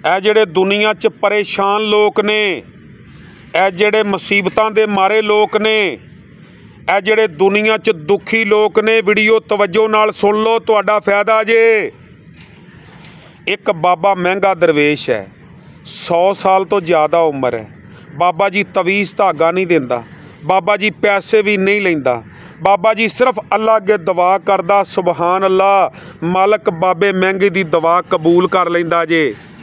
ਇਹ ਜਿਹੜੇ दुनिया च परेशान लोग ने, ਇਹ ਜਿਹੜੇ मुसीबतां दे मारे लोग ने, ਇਹ ਜਿਹੜੇ दुनिया च दुखी लोग ने, वीडियो तवज्जो नाल सुन लो, तुहाडा फायदा जे। एक बाबा महंगा दरवेश है, 100 साल तो ज़्यादा उम्र है। बाबा जी तवीज़ धागा नहीं देंदा, बाबा जी पैसे भी नहीं लेंदा, बाबा जी सिर्फ अल्लाह अगे दुआ करदा, सुबहान अल्लाह, मालक बाबे महंगे दी दुआ कबूल कर लेंदा जे।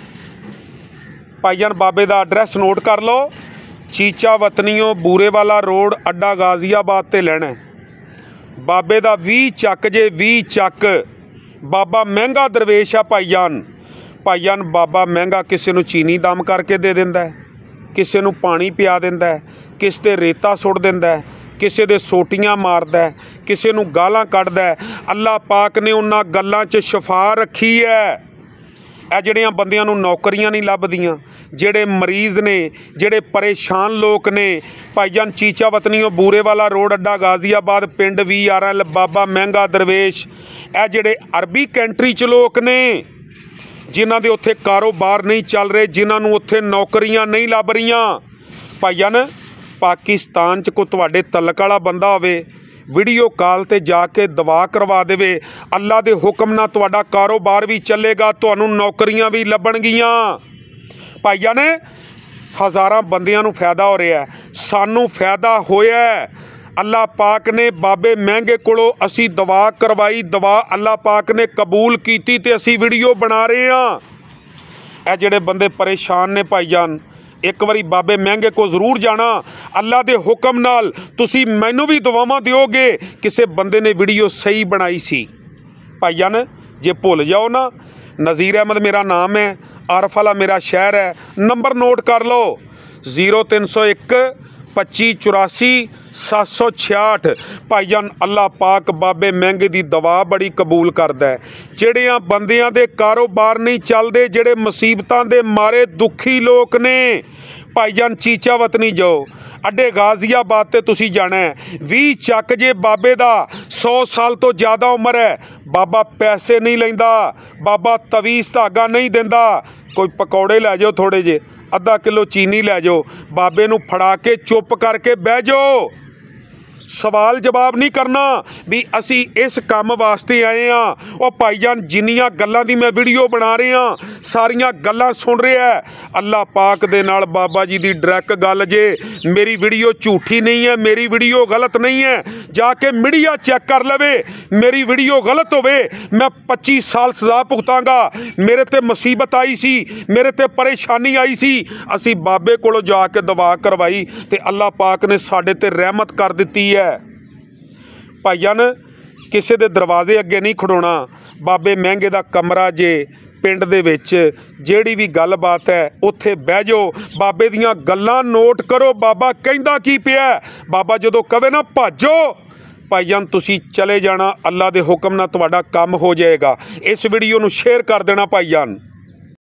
भाईजान बाबे दा एड्रैस नोट कर लो, चीचा वतनीओ बूरेवाला रोड अड्डा गाजियाबाद ते लैना है। बाबे दा 20 चक जे, 20 चक। बाबा महंगा दरवेश है भाईजान। भाईजान बाबा महंगा किसी नूं चीनी दम करके दे दिंदा है, किसी नूं पानी पिया दिंदा है, किसी ते रेता सुट दिंदा है, किसी दे सोटियां मारदा है, किसी नूं गालां कढदा है। अल्लाह पाक ने उन्हां गल्लां 'च शफा रखी है। ਇਹ ਜਿਹੜੀਆਂ ਬੰਦਿਆਂ ਨੂੰ ਨੌਕਰੀਆਂ नहीं ਲੱਭਦੀਆਂ, ਜਿਹੜੇ ਮਰੀਜ਼ ਨੇ, ਜਿਹੜੇ ਪਰੇਸ਼ਾਨ ਲੋਕ ਨੇ, ਭਾਈਜਾਨ ਚੀਚਾ ਵਤਨੀਓ ਬੂਰੇਵਾਲਾ ਰੋਡ ਅੱਡਾ ਗਾਜ਼ੀਆਬਾਦ ਪਿੰਡ VRL ਬਾਬਾ ਮਹਿੰਗਾ ਦਰਵੇਸ਼। ਇਹ ਜਿਹੜੇ ਅਰਬੀ ਕੰਟਰੀ 'ਚ ਲੋਕ ਨੇ, ਜਿਨ੍ਹਾਂ ਦੇ ਉੱਥੇ ਕਾਰੋਬਾਰ नहीं ਚੱਲ ਰਹੇ, ਜਿਨ੍ਹਾਂ ਨੂੰ ਉੱਥੇ ਨੌਕਰੀਆਂ नहीं ਲੱਭ ਰਹੀਆਂ, ਭਾਈਜਾਨ ਪਾਕਿਸਤਾਨ 'ਚ ਕੋਈ ਤੁਹਾਡੇ ਤਲਕ ਵਾਲਾ ਬੰਦਾ ਹੋਵੇ, वीडियो कॉल ते जाके दवा करवा देवे, अल्लाह दे हुक्म नाल तुहाडा कारोबार भी चलेगा, तुहानूं नौकरियां भी लभणगियां। भाईया ने हज़ारां बंदियां नूं फायदा हो रहा है, सानूं फायदा होया है। अल्लाह पाक ने बाबे महंगे कोलों असी दवा करवाई, दवा अल्लाह पाक ने कबूल कीती ते असी वीडियो बना रहे हां। ਇਹ ਜਿਹੜੇ ਬੰਦੇ परेशान ने भाईजान, एक बारी बाबे महंगे को जरूर जाना, अल्लाह दे हुक्म नाल तुसी मैनू भी दुआवां दिओगे। किसी बंदे ने वीडियो सही बनाई सी भाईजान, जे भुल जाओ ना, नज़ीर अहमद मेरा नाम है, आरफाला मेरा शहर है, नंबर नोट कर लो 0301 25 84 766। भाईजान अल्लाह पाक बाबे महंगे दी दवा बड़ी कबूल करदा है। ਜਿਹੜਿਆਂ ਬੰਦਿਆਂ ਦੇ ਕਾਰੋਬਾਰ नहीं ਚੱਲਦੇ, ਜਿਹੜੇ ਮੁਸੀਬਤਾਂ ਦੇ ਮਾਰੇ दुखी लोग ने, भाईजान चीचा वतनी जाओ, अड्डे गाजियाबाद ते तुसी जाना है। 20 चक जे बाबे दा, 100 साल तो ज़्यादा उम्र है। बाबा पैसे नहीं लैंदा, बाबा तवीज़ धागा नहीं देंदा। कोई पकौड़े लै जाओ थोड़े जे, आधा किलो चीनी लै जाओ, बाबे नूं फड़ा के चुप करके बह जाओ। सवाल जवाब नहीं करना भी असी इस काम वास्ते आए हाँ। और भाईजान जिन्नियां गल्लां दी मैं वीडियो बना रहे हाँ, सारियां गल्लां सुन रहे है। अल्लाह पाक दे नाल बाबा जी दी डायरैक्ट गल जे, मेरी वीडियो झूठी नहीं है, मेरी वीडियो गलत नहीं है, जाके मीडिया चेक कर लवे। मेरी वीडियो गलत होवे, मैं 25 साल सज़ा भुगतांगा। मेरे ते मुसीबत आई सी, मेरे ते परेशानी आई सी, असी बाबे कोलों जाके दवा करवाई ते अल्लाह पाक ने साडे ते रहमत कर दित्ती है। भाईजान किसी दे दरवाजे अगे नहीं खड़ोना। बाबे महंगे दा कमरा जे पिंड दे विच, जिहड़ी भी गल बात है उत्थे बह जाओ, बाबे दियां गल्लां नोट करो, बाबा कहंदा की पिया। बाबा जदों कहे ना भाजो, भाईजान तुसी चले जाना, अल्लाह दे हुक्म नाल तुहाडा काम हो जाएगा। इस वीडियो नूं शेयर कर देना भाईजान।